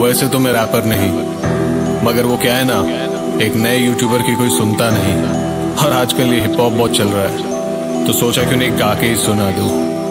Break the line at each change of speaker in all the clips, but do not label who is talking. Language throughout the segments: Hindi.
वैसे तो मैं रैपर नहीं, मगर वो क्या है ना, एक नए यूट्यूबर की कोई सुनता नहीं। और आजकल ये हिप हॉप बहुत चल रहा है, तो सोचा क्यों नहीं गा के ही सुना दूं।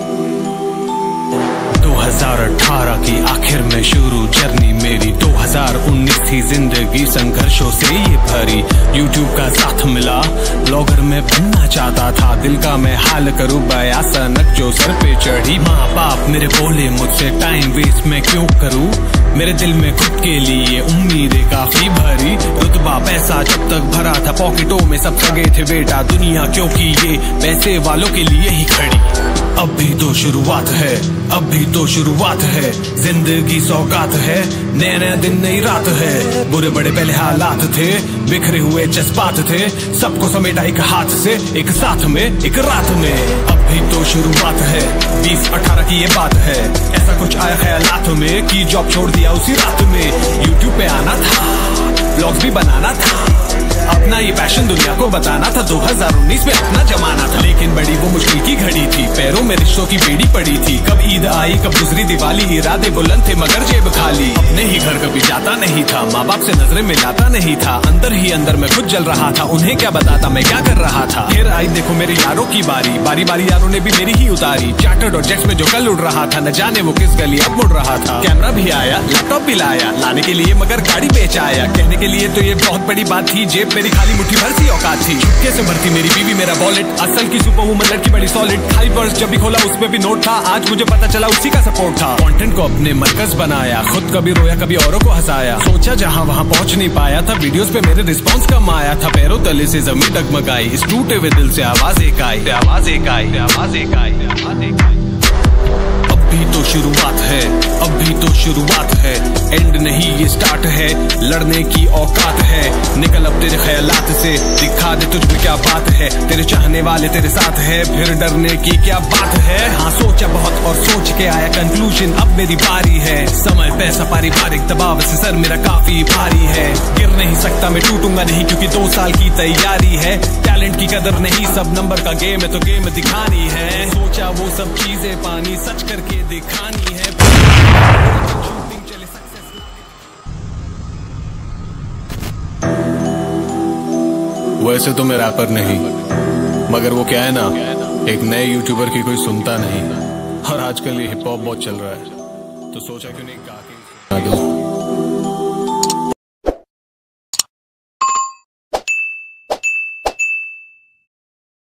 2018 की आखिर में शुरू जर्नी मेरी, 2019 थी जिंदगी संघर्षों से ये भरी। यूट्यूब का साथ मिला, ब्लॉगर में बनना चाहता था, दिल का मैं हाल करूं बया सनक जो सर पे चढ़ी। माँ बाप मेरे बोले मुझसे टाइम वेस्ट मैं क्यों करूं, मेरे दिल में खुद के लिए उम्मीदें काफी भरी। रुतबा पैसा जब तक भरा था पॉकेटों में, सब सगे थे बेटा दुनिया क्योंकि ये पैसे वालों के लिए ही खड़ी। अभी तो शुरुआत है, अभी तो शुरुआत है, जिंदगी सौगात है, नए नए दिन नई रात है। बुरे बड़े पहले हालात थे, बिखरे हुए जज्बात थे, सबको समेटा एक हाथ से, एक साथ में, एक रात में। अभी तो शुरुआत है, 2018 की ये बात है, ऐसा कुछ आया ख्यालात में कि जॉब छोड़ दिया उसी रात में। यूट्यूब पे आना था, ब्लॉग्स भी बनाना था, अपना ये पैशन दुनिया को बताना था। 2019 में अपना जमाना था, लेकिन बड़ी वो मुश्किल की घड़ी थी, पैरों में रिश्तों की बेड़ी पड़ी थी। कब ईद आई कब दूसरी दिवाली, इरादे बुलंद थे मगर जेब खाली। अपने ही घर कभी जाता नहीं था, माँ बाप से नजरें मिलाता नहीं था, अंदर ही अंदर मैं खुद जल रहा था, उन्हें क्या बताता मैं क्या कर रहा था। फिर आई देखो मेरे यारों की बारी, बारी बारी यारों ने भी मेरी ही उतारी। चार्टर्ड और जेट्स में जो कल उड़ रहा था, न जाने वो किस गली अब मुड़ रहा था। कैमरा भी आया, लैपटॉप भी लाया, लाने के लिए मगर गाड़ी बेच आया। कहने के लिए तो ये बहुत बड़ी बात थी, जेब मेरी खाली मुट्ठी भर सी औकात थी। चुपके से भरती मेरी बीवी मेरा वॉलेट, असल की सुपर वुमन लड़की बड़ी सॉलिड। खाली पर्स जब भी खोला उसमें भी नोट था, आज मुझे पता चला उसी का सपोर्ट था। कंटेंट को अपने मरकज बनाया, खुद कभी रोया कभी औरों को हंसाया। सोचा जहां वहां पहुंच नहीं पाया था, वीडियोस पे मेरे रिस्पांस कम आया था। पैरों तले से जमीन डगमगाई, इस टूटे हुए दिल से आवाज एक आई, आवाज एक आई, आवाज एक आई, आवाज एक आई। अभी तो शुरुआत है, अभी तो शुरुआत है, एंड नहीं ये स्टार्ट है, लड़ने की औकात है। निकल अब तेरे ख्यालात से, दिखा दे तुझ में क्या बात है, तेरे चाहने वाले तेरे साथ है, फिर डरने की क्या बात है। हाँ सोचा बहुत और सोच के आया कंक्लूजन, अब मेरी बारी है। समय पैसा पारिवारिक दबाव से सर मेरा काफी भारी है, गिर नहीं सकता मैं टूटूंगा नहीं क्योंकि 2 साल की तैयारी है। टैलेंट की कदर नहीं, सब नंबर का गेम है तो गेम दिखानी है। सोचा वो सब चीजें पानी सच करके दिखानी है।
वैसे तो मैं रैपर नहीं, मगर वो क्या है ना, एक नए यूट्यूबर की कोई सुनता नहीं। और आजकल ये हिप हॉप बहुत चल रहा है, तो सोचा क्यों नहीं गा के सुना दूं।